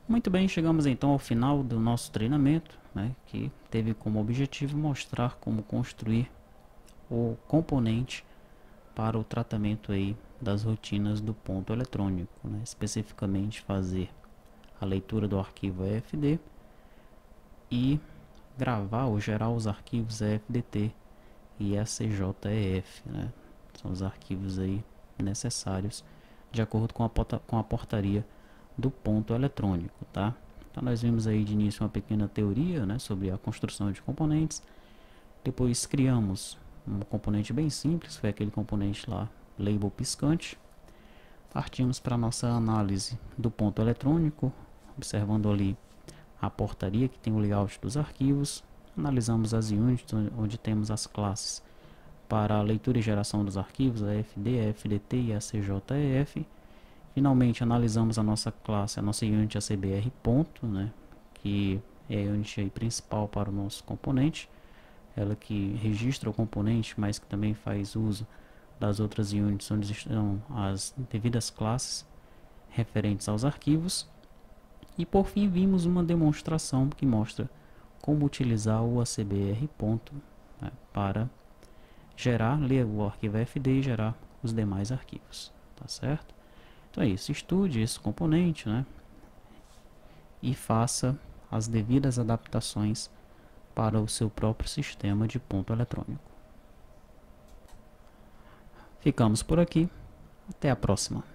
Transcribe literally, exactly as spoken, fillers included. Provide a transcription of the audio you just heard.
Muito bem, chegamos então ao final do nosso treinamento, né, que teve como objetivo mostrar como construir o componente para o tratamento aí das rotinas do ponto eletrônico, né, especificamente fazer a leitura do arquivo E F D e gravar ou gerar os arquivos E F D T e A C J E F, né, são os arquivos aí necessários de acordo com a, com a portaria do ponto eletrônico, tá? Então nós vimos aí de início uma pequena teoria, né, sobre a construção de componentes. Depois criamos um componente bem simples, foi aquele componente lá, label piscante. Partimos para a nossa análise do ponto eletrônico, observando ali a portaria que tem o layout dos arquivos. Analisamos as units, onde temos as classes para a leitura e geração dos arquivos, a F D, a F D T e a C J E F. Finalmente analisamos a nossa classe, a nossa unit A C B R ponto, né, que é a unit aí principal para o nosso componente, ela que registra o componente, mas que também faz uso das outras units onde estão as devidas classes referentes aos arquivos. E por fim vimos uma demonstração que mostra como utilizar o A C B R ponto, né, para gerar, ler o arquivo F D e gerar os demais arquivos, tá certo? Então é isso, estude esse componente, né, e faça as devidas adaptações para o seu próprio sistema de ponto eletrônico. Ficamos por aqui, até a próxima.